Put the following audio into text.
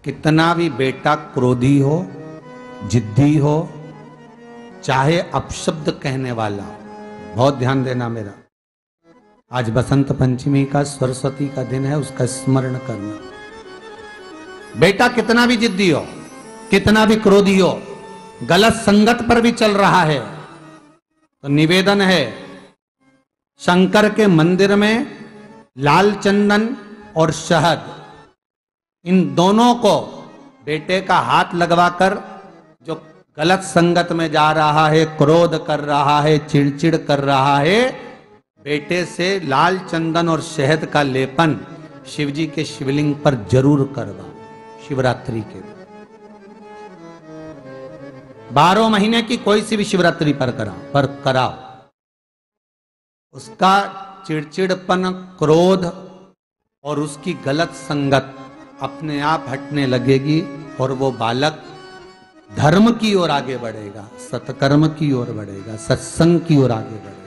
कितना भी बेटा क्रोधी हो, जिद्दी हो, चाहे अपशब्द कहने वाला, बहुत ध्यान देना मेरा। आज बसंत पंचमी का, सरस्वती का दिन है, उसका स्मरण करना। बेटा कितना भी जिद्दी हो, कितना भी क्रोधी हो, गलत संगत पर भी चल रहा है, तो निवेदन है शंकर के मंदिर में लाल चंदन और शहद, इन दोनों को बेटे का हाथ लगवाकर, जो गलत संगत में जा रहा है, क्रोध कर रहा है, चिड़चिड़ कर रहा है, बेटे से लाल चंदन और शहद का लेपन शिवजी के शिवलिंग पर जरूर करवा। शिवरात्रि के 12 महीने की कोई सी भी शिवरात्रि पर कराओ। उसका चिड़चिड़पन, क्रोध और उसकी गलत संगत अपने आप हटने लगेगी और वो बालक धर्म की ओर आगे बढ़ेगा, सत्कर्म की ओर बढ़ेगा, सत्संग की ओर आगे बढ़ेगा।